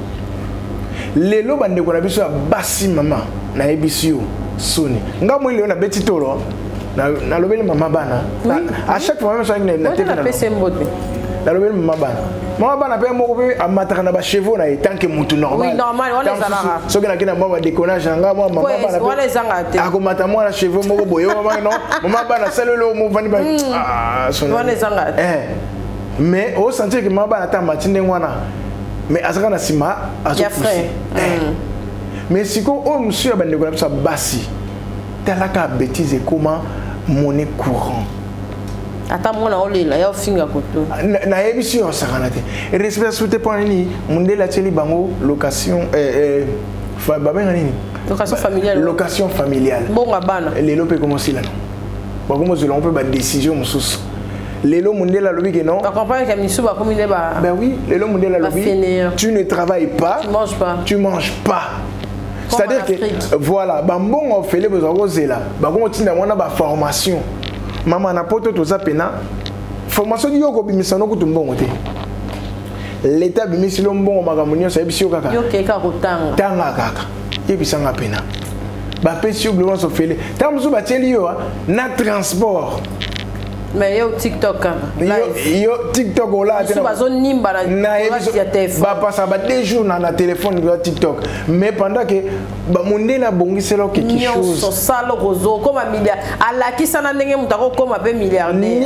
lelo bande ko na biso basi mama na ebisio soni ngamo ile na betitoro na lobeli mama bana à chaque fois même ça na télé na lobeli mama bana pe moko pe amataka na ba chevaux na tant que mutu normal oui normal on les a so que na kina mama déconnage nga mama bana on les a te akomata moi na chevaux moko boyo mama non mama bana salelo mo vani ba on les a mais au sentir que mama bana ta matinde ngwana mais azaka na sima azopousser mais siko o monsieur bande ko na sa basi talaka bêtise comment monnaie courant ata mona olela ya finga koto na ebisi o sakana te respect souté pour nini mundela teli bango location babena nini location familiale bonga bana lelo pe commencer là ba comme je l'on peut ba décision mususu lelo mundela lobi que non accompagne que misu ba comme ba ben oui lelo mundela lobi tu ne travailles pas tu manges pas c'est-à-dire que voilà bambongo ofele besoin kozela ba ko tinda mona ba formation mama na poto to zapena formation yoko bimisa no kutumbongo te l'état bimisi lo mbongo makamunyo sa ebisi kaka yokeka kotanga tanga kaka ebisa ngapena ba pesi oblement so fele tamusu ba teli yo na transport mais yo TikTok yo TikTok ola te na nimba na ba passa ba 2 jours na téléphone de TikTok mais pendant que ba monde na bongiselo quelque chose so salo rozo comme milliard alaki sana ndenge mutako comme be milliardaire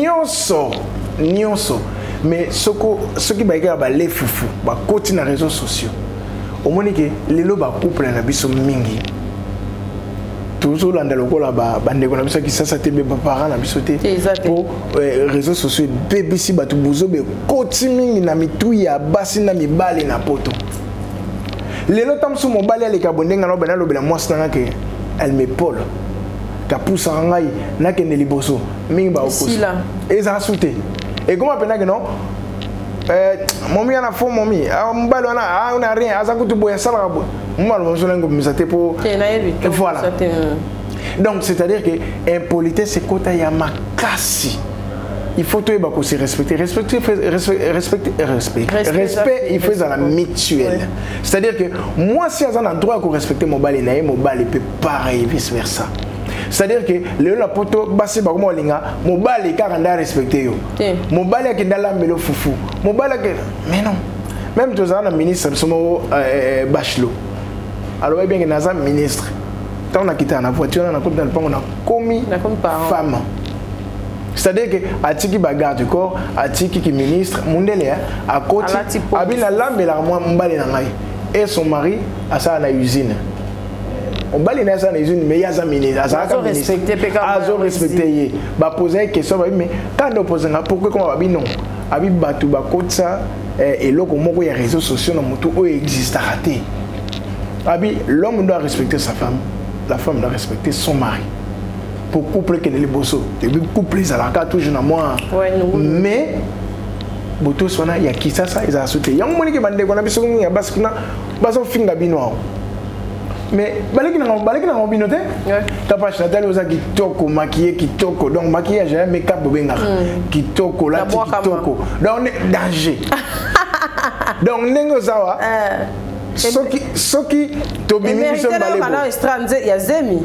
nyonso mais ce qui ba ka ba le fufu ba koti na réseaux sociaux au monique lelo ba couple na biso mingi toujours landa lokola ba bande ko na biso ki sasa te be parents na biso te pour réseaux sociaux BBC batu buzo be koti mingi na mitu ya basi na mibali na poto lelo tamsu mobali ale ka bondenga no bana lobela mwasi na ke elle me pole ka poussa ngai na ke ne liboso mingi ba okosi eza souté et comment pena que non momi ana fo momi mbalo na on a rien azakutu boya sala bo mbalo mo solengo misate pour voilà donc c'est-à-dire que impolitesse c'est kota ya makasi il faut tout bako se respecter respect il faut à la mutuelle c'est-à-dire que moi si on a droit à respecter mon bali na mon bali peut pareil vice versa c'est-à-dire que le la poto basi ba ko linga mobali karanda respecter yo mobali akindala melo fufu mobali mais non même tous un ministre somo Bachelot alors bien que naza ministre tant on a quitté na voiture na ko dans le pango na commis femme c'est-à-dire que atiki ba garde du corps atiki ki ministre mundele à côté abina lambela mobali na ngai et son mari à ça na usine on bali na ça na usine mais ya za ministre azo respecter ba poser question mais quand on pose na pourquoi comment ba non abi batu ba kotsa et loko moko ya réseaux sociaux na mutu o existe raté abi l'homme doit respecter sa femme la femme doit respecter son mari pour couple que les bosso et couple ils ala ka toujours na moi mais boto sona ya kisasa ils a sauté ya moni ke bande ko na biso ya baskuna baso finga bino mais baleki na mobinote Tapache Nathalie oza kitoko maquillé kitoko donc maquillage ya make-up benga kitoko là kitoko donc danger donc nengo zawa soki tobimi biso balebo ya zemi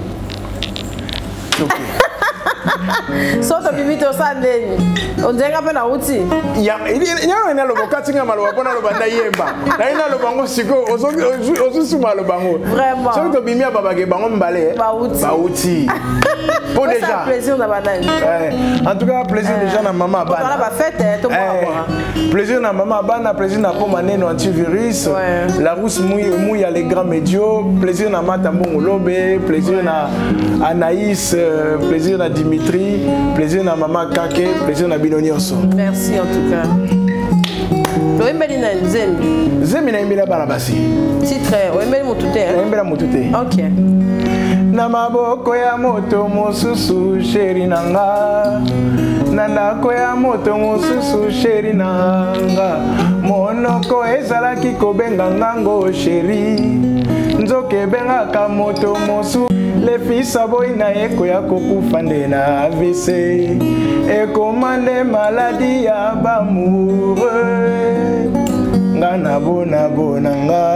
Soto bimito sandeni. Ondenga pe na uti. Ya ina lobo katinga maloba pona loba na yemba. Na ina loba ngo siko ozo maloba ngo. Vraiment. Soto bimia babage bango mbale. Ba uti. Pour déjà. C'est un plaisir na banane. En tout cas plaisir déjà na maman bana. On va fête to plaisir na maman bana, plaisir na poma neno antivirus. La rousse mouille les grands médios, plaisir na Matambongo Lobe, plaisir na Anaïs, plaisir na Dimitri, plaisir na Maman Kake, plaisir na Binonioso. Merci en tout cas. Oembeli na Zemi. Zemi na imbela bana basi. Titre, oembeli motute. Oembela motute. OK. Na maboko ya moto mosusu sheri nanga. Na ndako ya moto mosusu sheri nanga. Monoko ezalaki kobenga ngango sheri. Nzoke bengaka moto mosu. Le fils aboy na eko ya kokufa nde na AVC ekomande maladie ya bamoureux nga na bona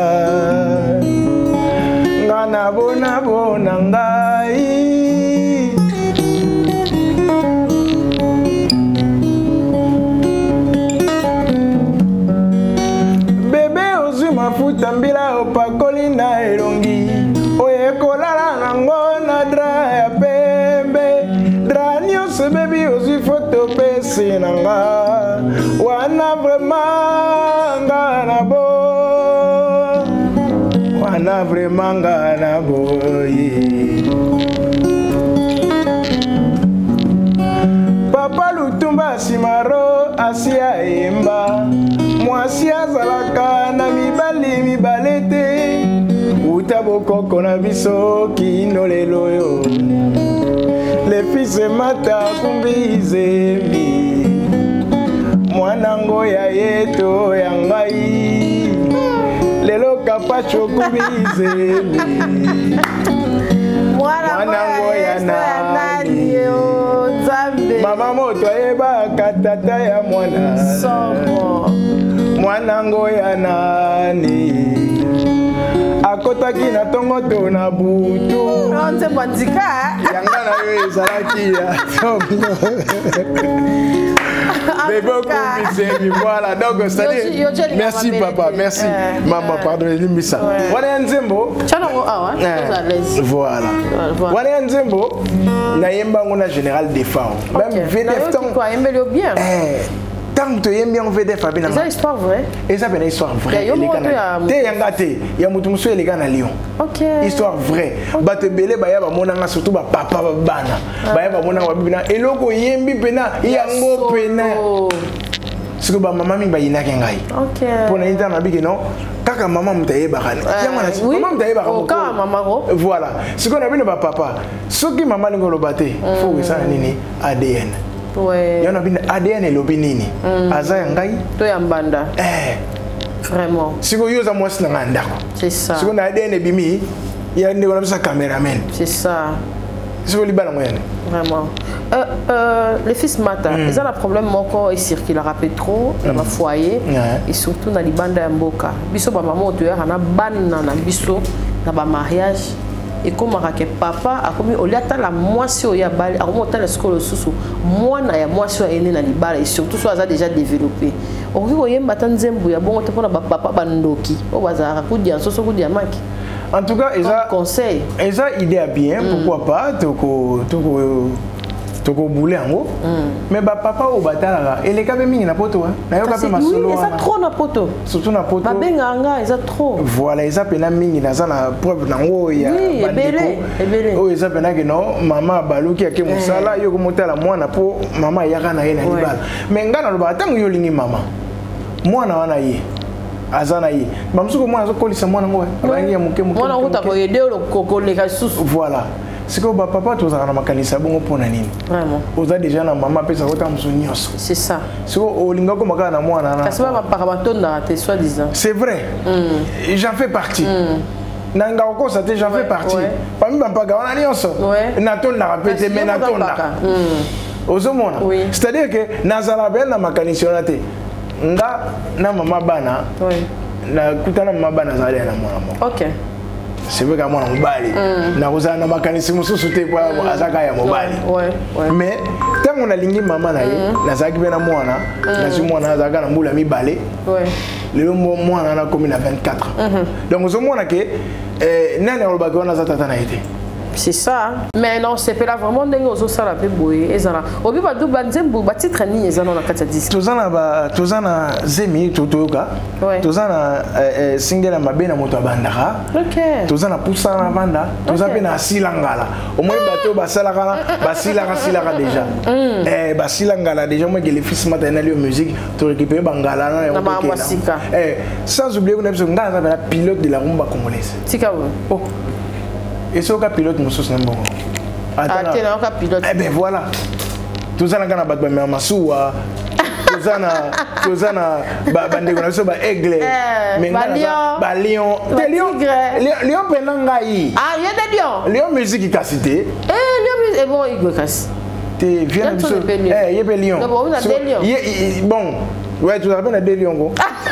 ngai bebe ozwi mafuta mbila opakoli na elongi oyekolala nango na dra ya pembe dra nyonso bebi ozwi foto pesi nanga wana vraiment nga na bo wana vraiment nga na boye papa lutumba simaro asia emba mwasi azalaka na mibale te utabokoko na biso kino lelo yo le fils mata kumbizemi mwanango ya yeto ya ngai lelo kapacho kumbizemi mwanango ya nani mama moto ayebaka tata ya mwana mwanango ya nani akotaki na tongo to na butu nze bandika yanga na yo ezalaki ya bébé kumbisemi voilà donc c'est merci papa merci maman pardon elimisa wana ya nzembo voilà wana ya nzembo nayemba ngo na général défense même VDF bien tant que tu bien VDF abina c'est une histoire vraie et ça une histoire vraie te yanga te ya mutu muso elega na Lyon OK histoire vraie bato belé baya ba monanga surtout ba papa ba bana baya ba monanga ba bibina eloko yembi pena yango pena siko ba mama mi ba yinaka ngai OK pona interna biki non kaka mama mutaye bakane yango na mama mutaye bakane ka mama ro voilà siko na bino ba papa soki mama lingolo bate faut ça nini ADN ouais yana bina ADN elobi nini aza ya ngai to ya mbanda vraiment siko yoza mwasi na ngandako c'est ça siko na ADN bimi ya ndeko na bisa cameraman c'est ça siko libala moyenne vraiment les fils mata ils ont un problème moko et circule rappelle trop dans le foyer et surtout dans les bandes ya mboka biso ba maman otoya na banna na biso na ba mariage et comme que papa a commis au lieu de la moitié au yabal a remonté la scole sous moi na ya moitié est né dans les balles et surtout soit a déjà développé on voit mbata nzembu ya bon te pona papa bandoki o bazara kudia soso kudia maki en tout cas ils conseil ils a idée à bien pourquoi pas toko boulé ango mais ba papa o batala et les kabe mingi na poto na yo kabe masolo oui ça trop na poto surtout na poto ba benga nga ils a trop voilà ils a pena mingi na za na preuve na ngo ya ebele o ils a pena que non mama baluki ake musala yo ko motala mwana po mama yaka na ye na libala mais ngana lo batango yo lingi mama mwana wana ye azana yi bamsuko mwana zo kolisa mwana ngo abangi ya muke mwana ngo tako yedelo kokoleka susu voilà c'est que papa tu as makanisa bongo pona nini vraiment oza déjà na mama pesa kota msonyoso c'est ça c'est que olinga ko makana mwana na parce que papa batonda te soi disant c'est vrai j'en fais partie nanga ko ça déjà fait partie parmi bampaka on a nyonso naton na répéter mais naton na ozomona c'est-à-dire que nazala ben na makanisio te nga na mama bana na kutana mama bana zali na mwana OK c'est vrai que mwana mobali na kozana na makanisio mususu te kwa azaka ya mobali mais tant on a lingi mama na ye nazaki bena mwana nazi mwana azaka na mbula mibale le mwana na komi na 24 donc ozomona que nani olobaki wana za tata na été. C'est ça. Mais non, c'est pas vraiment des choses ça la boy et ça. Obi ba du ba nzembu ba titre ni ezana na kata disque. Tozana zemi totoka. Tozana single mabe na moto bandaka. OK. Tozana poussa na banda, tozape na silangala. Au moins bato ba salaka silaka déjà. Ba silangala déjà moi que les fils maternels de musique to récupérer bangala na masika. Sans oublier qu'on a besoin d'un pilote de la rumba congolaise. Tika oh. Et ce cas pilote nous sommes bon. Attends, pilote. Eh ben voilà. Tout ça na batba mais masuwa. Tout ça na bande ko so ba aigle. Mais ba lion. Lion penanga yi. Ah, il y a des lions. Lion musique qui a cité. Lion musique bon il casse. Te viens de so. Il y a des lions. Bon. Ouais, tu as bien des lions.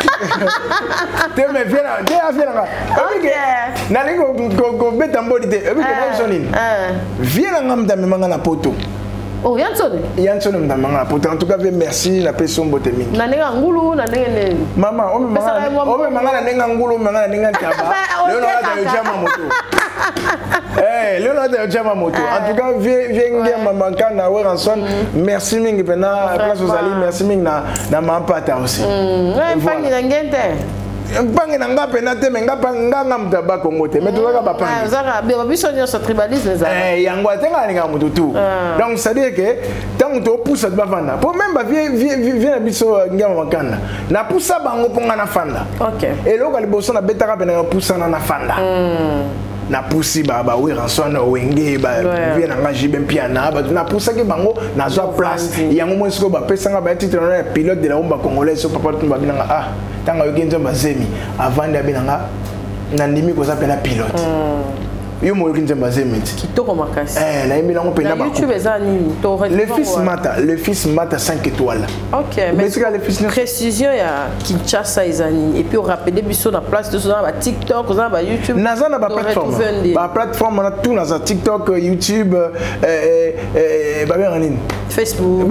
Tu me viens là, tu as fait là. OK. Nali ko betambodi te. Ebi ke sonine. Viens là ngam dame manga na poto. Oh, Yansone. Yansone manga na poto. En tout cas, merci la personne boteming. Na nenga ngulu na nenga. Maman, o me manga na nenga ngulu, manga na nenga taba. Le no ata yo chama moto. Le no ata yo chama moto. En tout cas, viens maman kana Weranson. Merci mingi pena place aux ali, merci mingi na mampata aussi. Fangi na ngente. Pangi na nga pena te menga panga mta ba Congo te mais tozaka ba pangi zaka be biso nyonso tribalisme za yango atenga ninga mutu tout donc ça dire que tant to pousse ba vanda pour même ba vient biso ngama makanda na poussa bango ponga na fanda OK et loko liboso na betaka pena poussa na fanda na poussi ba Weranson wenge ba vient na ngaji ben piana ba na poussa ke bango na zo place yango mo siko ba pesanga ba titre na pilote de la rumba congolaise so papa tumba binanga ah tanga yokenzo bazemi avant de binanga na ndimi ko sapela pilote yo mo yokenzo bazemi kitoko makasi na yemi nango pena ba YouTube ezani to le fils mata 5 étoiles. OK mais le fils précision ya Kinshasa ezani et puis on rappelle biso na place de ça ba TikTok za ba YouTube nazana ba plateforme na tout na TikTok YouTube ba bien en Facebook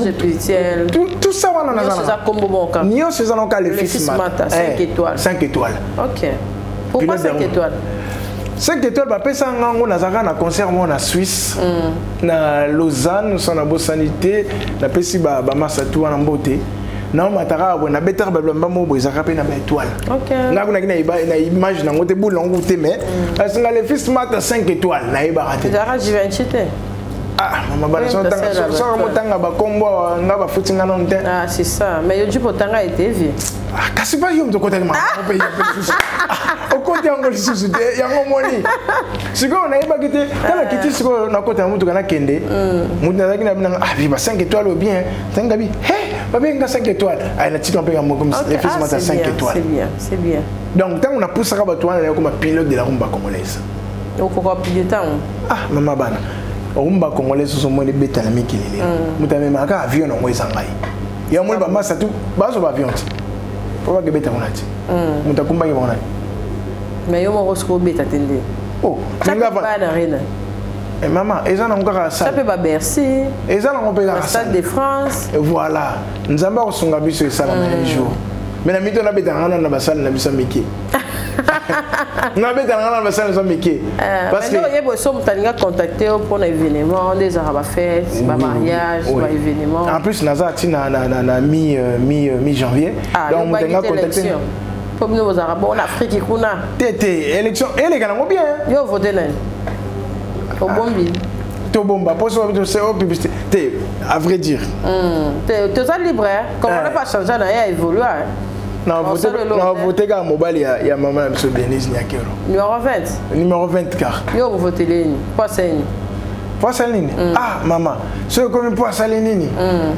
tout ça on a ça combo bon cas Nio c'est ça le fils mata 5 étoiles 5 étoiles. OK pourquoi 5 étoiles 5 étoiles ba pesa ngango nazaka na concert mo na Suisse na Lausanne son abo sanité na pesi ba masatu na mbote na matara bo na better ba mo bo ezaka pe na ba étoile. OK ngako na image na ngote boule ngo te mais asinga le fils mata 5 étoiles na iba raté dara jivenchite ah mama bana so tanga ba kombo nga ba futinga non te ah c'est ça mais yo jipo tanga été vie ah kasi ba yo mto kota ma on paye au côté ngo lisusu te yango moni siko na iba kite tala kiti siko na kota mutu kana kende mutu na zakina bina ah bi ba 5 étoiles bien tanga bi he ba bien 5 étoiles ah na tito pega mo comme les fils mata 5 étoiles c'est bien donc tant on a poussé ba toi na comme pilote de la rumba congolaise au ko pilote ah mama bana rumba congolaise so mo le beta na mikilele mutame maka avion ngo ezangai ya mo ba masa tu bazo ba avion pour que beta onati mutakumba ngi bona mais yo mo rosko beta tende oh nga ba na rena et maman ezana ngaka ça peut pas Bercy ezana ngo pega Stade de France et voilà nzamba ko sunga biso esala na jour mais na mito na beta ngana na basala na biso miki na beta ngana na basala na miki parce que yebo so mutalinga contacter pour un événement des arabes fêtes ba mariage ba événement en plus naza tina na mi janvier donc mutenga contacter pour nous aux arabes en Afrique kuna tété élection et gana bien yo voter là au bombi to bomba pour ça c'est au publicité à vrai dire tu es libre comme on n'a pas changé on a évolué non voter ga mobile ya maman biso Denise Nyakero numéro 20 car yo vous votez les pas ça nini ah maman c'est comme pas ça nini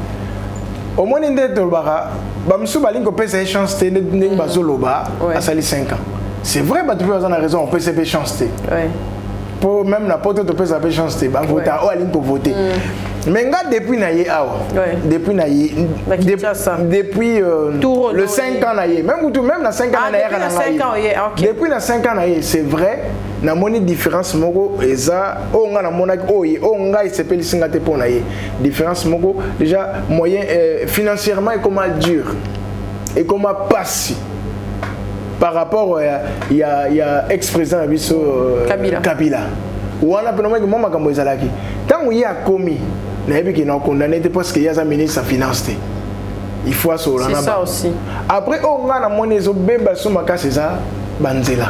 au moins ndé tolbaka ba msu balingo pesa chance te ndé bazoloba asali 5 ans c'est vrai bah tu peux avoir raison on peut se faire chance pour même la porte tu peux se faire chance bah voter ou aller pour voter mais nga depuis na ye awa depuis na ye depuis le 5 ans na ye même na 5 ans na ye depuis na 5 ans na ye c'est vrai na moni différence moko eza o nga na mona o nga isepeli singa te pona ye différence moko déjà moyen financièrement et comment dur et comment passe par rapport il y a ex-président Abisso Kabila ou on a pris moi makambo ezalaki tant il y a commis n'abi qui non condamné parce qu'il y a un ministre des finances il faut assurer c'est ça aussi après on a na monezo beba so makasi za banzela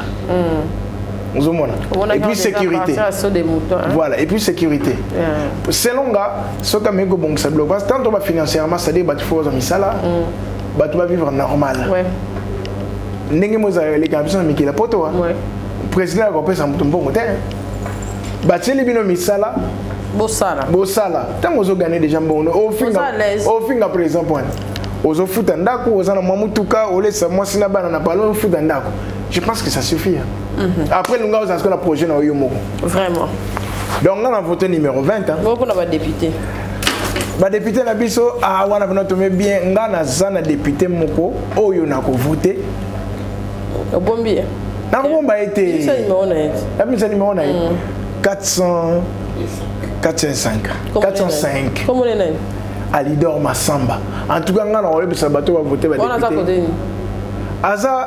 et puis sécurité voilà et puis sécurité selon gars ce que me go bon ça bloque parce tant on va financièrement ça dit bah tu faut misala bah tu vas vivre normal ndenge moza les campus mais qui la poto président a compris ça mutu mbongo te bah teli bino misala bosala tant ozo gagner déjà mbongo au finga président point ozo futa ndako ozana mamutuka olesa mwasi na bana na balo futa ndako je pense que ça suffit après nous avons un projet dans le moko vraiment donc on a voté numéro 20 beaucoup na ba député na biso ah wana vient tomber bien ngana zana député moko oyo na ko voter bombi na bomba été la mise numéro na 405 comment les nains Alidor Massamba en tout cas ngana on le sabato va voter ba député Aza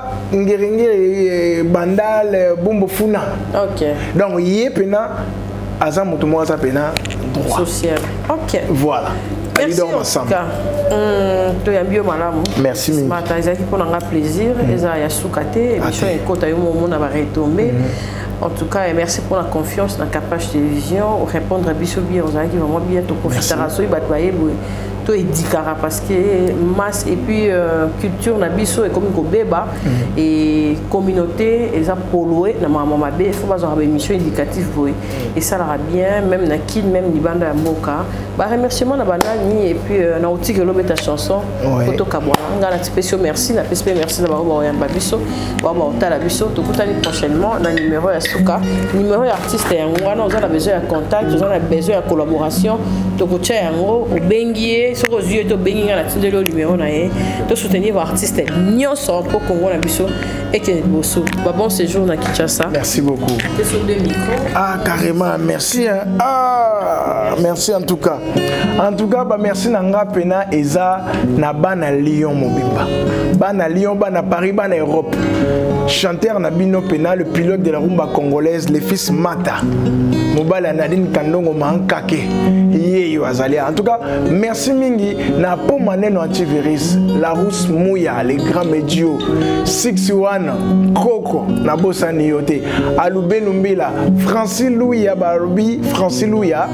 ngere bandal bombo funa. OK. Donc yé pena aza mutumo aza pena droit social. OK. Voilà. Merci ensemble. To ya bio malamu. Merci mingi. Mata ezaki pona nga plaisir eza ya sukate émission ekota yo momona ba retomber. En tout cas, merci pour la confiance dans Capage Télévision. Répondre à Bisso bien, on a dit vraiment bien to profiter à so ibatwaye to edikara parce que masse et puis culture na biso et comme ko beba et communauté et ça pollué na mama mabe il faut pas avoir une émission éducative et ça la bien même na kid même ni banda ya mboka ba remerciement na banani et puis na outil que l'obeta chanson photo kabwa ngala spécial merci na spécial merci na ba yamba biso ba otala biso to kutani prochainement na numéro ya suka numéro ya artiste ya ngwana on a besoin de contact on a besoin de collaboration to kocha yango obengie ce que yeux to bengi na tinde le numéro na ye to soutenir artiste nyonso pour Congo na biso et que bosso bon séjour na Kinshasa. Merci beaucoup. T'es sur deux micros. Ah carrément merci merci en tout cas bah merci nanga pena eza na bana Lyon mobimba bana Lyon bana Paris bana Europe chanteur na bino pena le pilote de la rumba congolaise le fils Mata mobala Nadine Kandongo Mankake yeyo azali en tout cas merci mingi na po maneno antivirus la rousse mouya les grands médios 61 Coco na bosani yote Alube Lumbila Francis Louia Barubi Francis Louia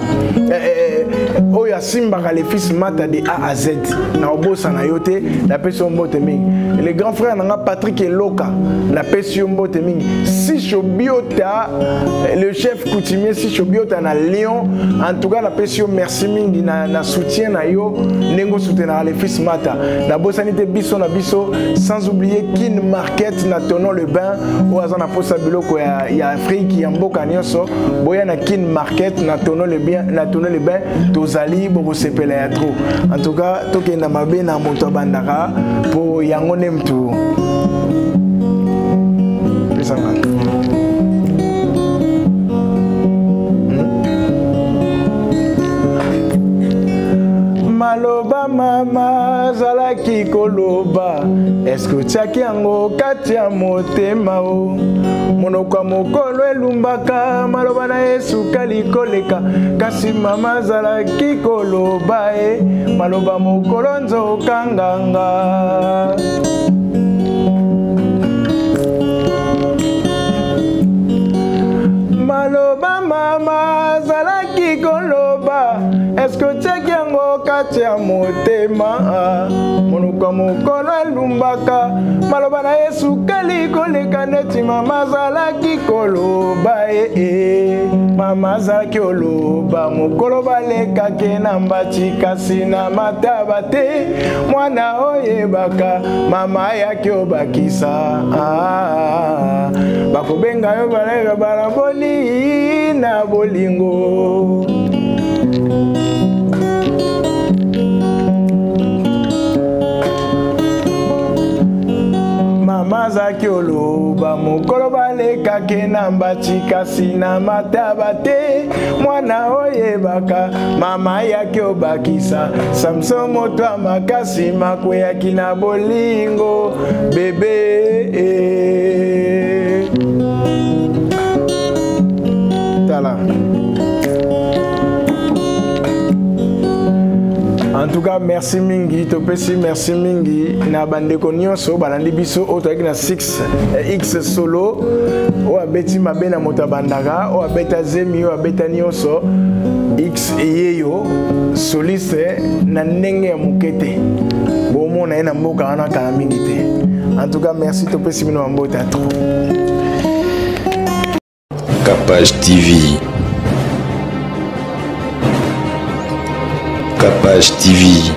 oya Simba les fils Mata de A à Z na bosana yote la person mbote mingi les grands frères nanga Patrick Eloka la person mbote mingi si Chobiota le chef coutumier si Chobiota na Lyon en tout cas la person merci mingi na soutien na yo nengo soutenir les fils Mata na bosanité biso na biso sans oublier Kin Market na Tonon le Bain ou azana posa biloko ya Afrique ya mboka nyonso boya na Kin Market na Tonon le Bain tozali boko sepela ya trop en tout cas tokenda mabe na moto bandaka po yango nemtu pesanga maloba mama zalaki koloba est-ce que tiaki yango kati ya motema o monoko mokolo elumbaka maloba na esuka likoleka kasi mama zalaki koloba maloba mokolo nzokanganga maloba mama zalaki koloba est-ce que tiaki yango kati ya motema monoko mokolo elumbaka maloba na esuka likoleka neti mama zalaki koloba mama zaki oloba mokolo baleka ke na mbati kasi na mataba te mwana oyebaka mama yaki obakisa bakobenga yo baleka balaboli na bolingo mama zaki oloba mokolo baleka ke na mbati kasi na mataba te mwana oyebaka mama yaki obakisa Samson moto ya makasi makweyaki na bolingo bebe tala. En tout cas, merci mingi, topesi merci mingi. Na bande konyoso, balandi biso otoaki na 6X solo. O abeti mabena motabandaka, o abeta zemi, o abeta nyonso. X yeyo soliste na ndenge ya mukete. Bomo na ena mboka wana kala mingi te. En tout cas, merci topesi bino mbota trop. Capage TV. Capage TV.